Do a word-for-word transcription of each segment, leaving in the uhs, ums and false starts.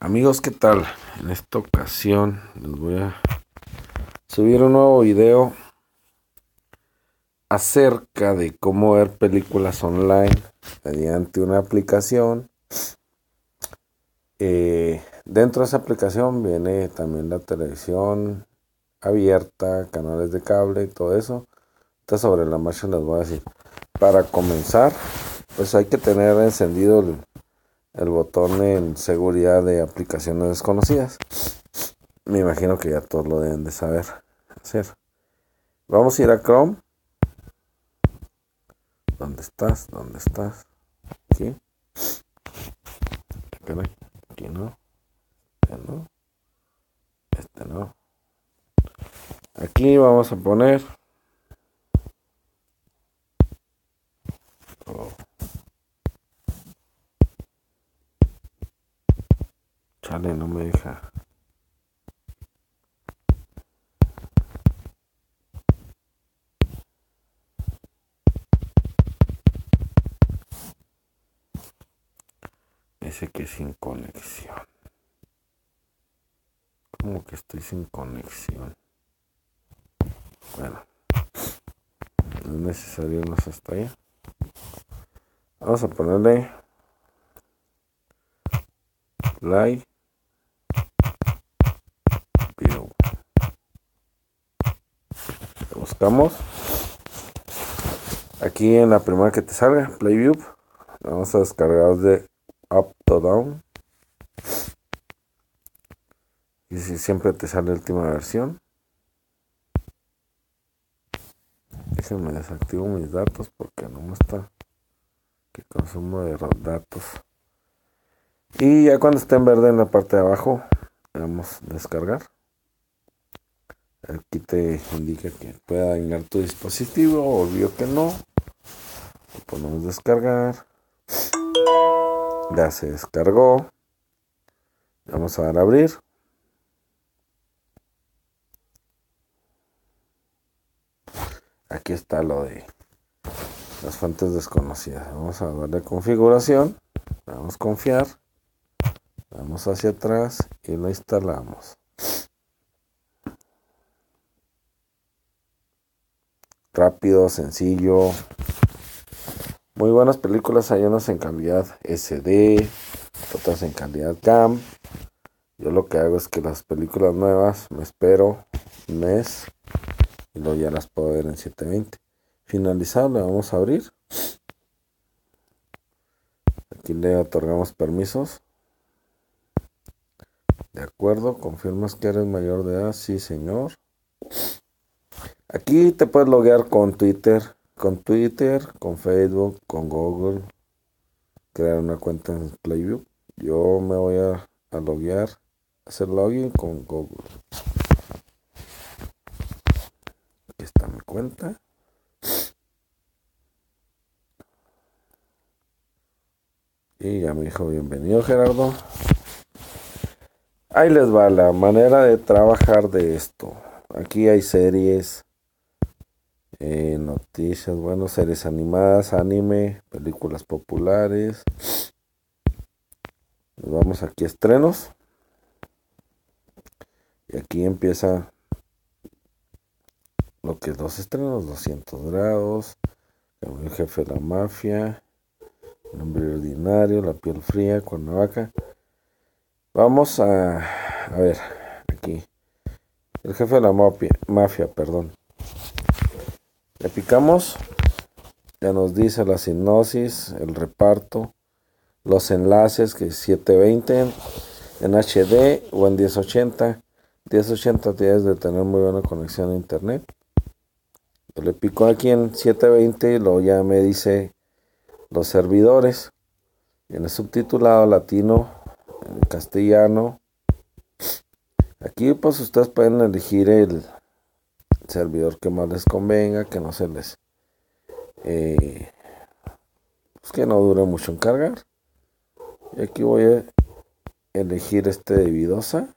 Amigos, ¿qué tal? En esta ocasión les voy a subir un nuevo video acerca de cómo ver películas online mediante una aplicación. Eh, dentro de esa aplicación viene también la televisión abierta, canales de cable y todo eso. Entonces sobre la marcha les voy a decir. Para comenzar, pues hay que tener encendido el, el botón en seguridad de aplicaciones desconocidas. Me imagino que ya todos lo deben de saber hacer. Vamos a ir a Chrome. ¿Dónde estás? ¿Dónde estás? Aquí. Aquí no. Este no. Este no. Aquí vamos a poner. Oh. Chale, no me deja. Dice que sin conexión. ¿Cómo que estoy sin conexión? Bueno, no es necesario irnos hasta allá. Vamos a ponerle Live View. Buscamos. Aquí en la primera que te salga, Play View. Vamos a descargar de Up to Down. Y si siempre te sale la última versión. Déjenme desactivo mis datos porque no me está que consumo de datos. Y ya cuando esté en verde en la parte de abajo, vamos a descargar. Aquí te indica que pueda dañar tu dispositivo, obvio que no. Le ponemos descargar. Ya se descargó. Vamos a dar a abrir. Aquí está lo de las fuentes desconocidas. Vamos a darle configuración. Vamos a confiar. Vamos hacia atrás y lo instalamos. Rápido, sencillo. Muy buenas películas. Hay unas en calidad S D, otras en calidad CAM. Yo lo que hago es que las películas nuevas me espero un mes y luego ya las puedo ver en setecientos veinte. Finalizado, le vamos a abrir. Aquí le otorgamos permisos. De acuerdo, confirmas que eres mayor de edad. Sí, señor. Aquí te puedes loguear con Twitter, con Twitter, con Facebook, con Google. Crear una cuenta en Playview. Yo me voy a, a loguear, hacer login con Google. Aquí está mi cuenta. Y ya me dijo, bienvenido Gerardo. Ahí les va la manera de trabajar de esto. Aquí hay series, eh, noticias, bueno, series animadas, anime, películas populares. Nos vamos aquí a estrenos. Y aquí empieza lo que es los estrenos, doscientos grados, El jefe de la mafia, El hombre ordinario, La piel fría, Cuernavaca. Vamos a, a ver, aquí. El jefe de la mafia, mafia, perdón. Le picamos. Ya nos dice la sinopsis, el reparto, los enlaces, que es setecientos veinte en H D o en diez ochenta. diez ochenta tienes de tener muy buena conexión a internet. Yo le pico aquí en setecientos veinte y luego ya me dice los servidores. Viene subtitulado latino, en castellano. Aquí pues ustedes pueden elegir el servidor que más les convenga, que no se les eh, pues que no dure mucho en cargar. Y aquí voy a elegir este de Vidosa.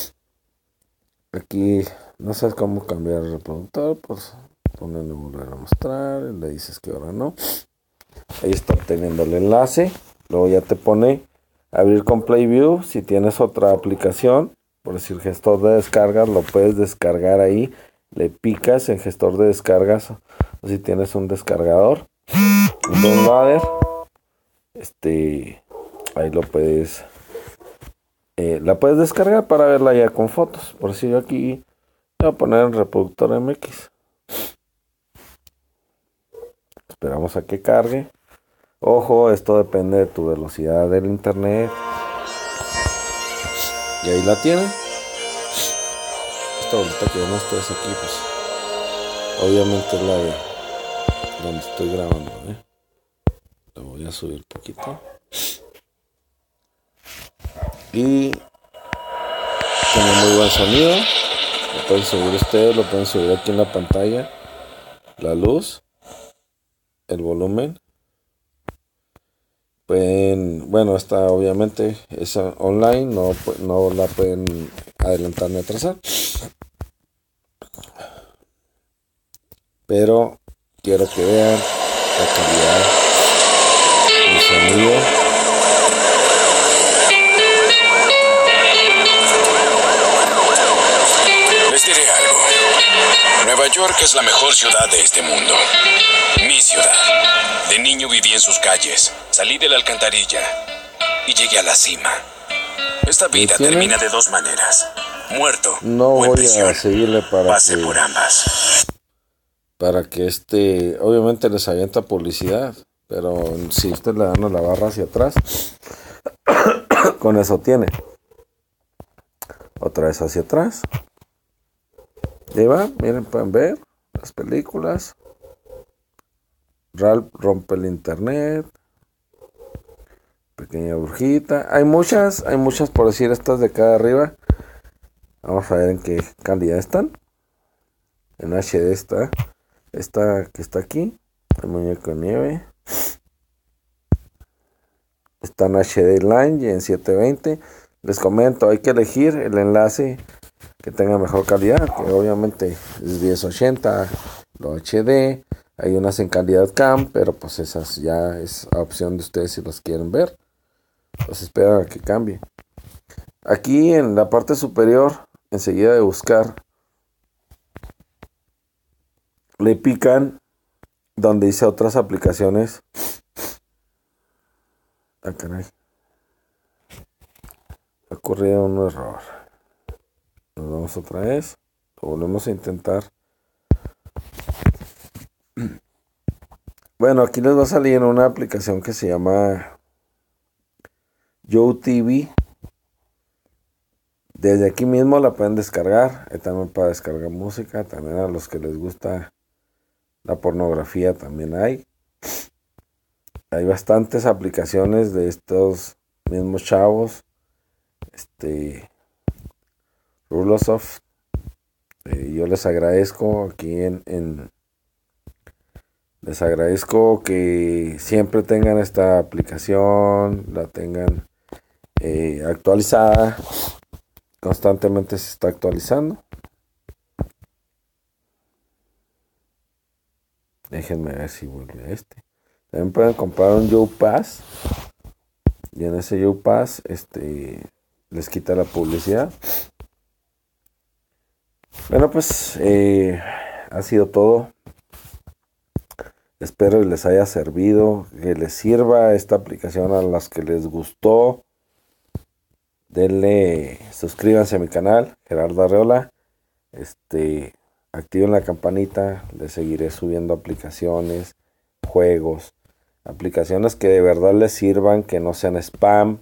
Aquí no sabes cómo cambiar el reproductor, pues ponerle volver a mostrar, le dices que ahora no. Ahí está obteniendo el enlace. Luego ya te pone abrir con PlayView. Si tienes otra aplicación, por decir gestor de descargas, lo puedes descargar ahí. Le picas en gestor de descargas. O si tienes un descargador, un downloader, este, ahí lo puedes, eh, la puedes descargar para verla ya con fotos. Por si yo aquí voy a poner el reproductor M X. Esperamos a que cargue. Ojo, esto depende de tu velocidad del internet. Y ahí la tienen. Esta bolita que ven ustedes aquí, pues obviamente es la de donde estoy grabando, ¿eh? La voy a subir un poquito. Y tiene muy buen sonido. Lo pueden subir ustedes, lo pueden subir aquí en la pantalla. La luz, el volumen. Pueden, bueno, esta obviamente es online, no, no la pueden adelantar ni atrasar. Pero quiero que vean la calidad del sonido. Les diré algo. Nueva York es la mejor ciudad de este mundo. Mi ciudad. De niño viví en sus calles, salí de la alcantarilla y llegué a la cima. Esta vida termina de dos maneras: muerto no o en voy prisión. A seguirle para Pase que, por ambas. Para que este, obviamente les avienta publicidad, pero si usted le dan la barra hacia atrás, con eso tiene. Otra vez hacia atrás. Y va, miren, pueden ver las películas. Ralph rompe el internet. Pequeña brujita. Hay muchas, hay muchas por decir, estas de acá arriba. Vamos a ver en qué calidad están. En H D está. Esta que está aquí. El muñeco de nieve. Está en H D Line y en setecientos veinte. Les comento, hay que elegir el enlace que tenga mejor calidad, que obviamente es diez ochenta, lo H D. Hay unas en calidad cam, pero pues esas ya es opción de ustedes si las quieren ver. Pues esperan a que cambie. Aquí en la parte superior, enseguida de buscar, le pican donde dice otras aplicaciones. Ah, caray. Ha ocurrido un error. Nos vamos otra vez. Lo volvemos a intentar. Bueno, aquí les va a salir una aplicación que se llama YoTV. Desde aquí mismo la pueden descargar. Hay también para descargar música. También a los que les gusta la pornografía también hay. Hay bastantes aplicaciones de estos mismos chavos. Este Rulosoft. Eh, yo les agradezco aquí en, en les agradezco que siempre tengan esta aplicación, la tengan eh, actualizada. Constantemente se está actualizando. Déjenme ver si vuelve a este. También pueden comprar un YoPass. Y en ese YoPass este, les quita la publicidad. Bueno, pues eh, ha sido todo. Espero que les haya servido, que les sirva esta aplicación a las que les gustó. Denle, suscríbanse a mi canal, Gerardo Arreola. Este, activen la campanita, les seguiré subiendo aplicaciones, juegos, aplicaciones que de verdad les sirvan, que no sean spam.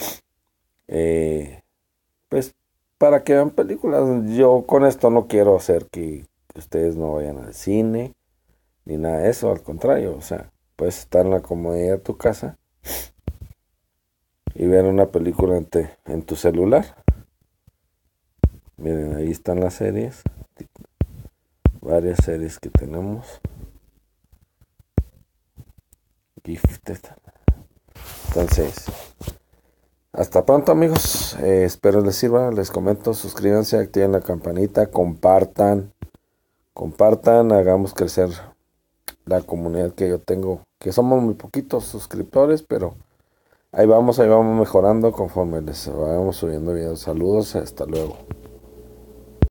Eh, pues para que vean películas. Yo con esto no quiero hacer que ustedes no vayan al cine ni nada de eso, al contrario, o sea, puedes estar en la comodidad de tu casa y ver una película en, te, en tu celular. Miren, ahí están las series, varias series que tenemos. Gifted. Entonces, hasta pronto, amigos. Eh, espero les sirva. Les comento, suscríbanse, activen la campanita, compartan, compartan, hagamos crecer la comunidad que yo tengo, que somos muy poquitos suscriptores, pero Ahí vamos, ahí vamos mejorando conforme les vayamos subiendo videos. Saludos, hasta luego.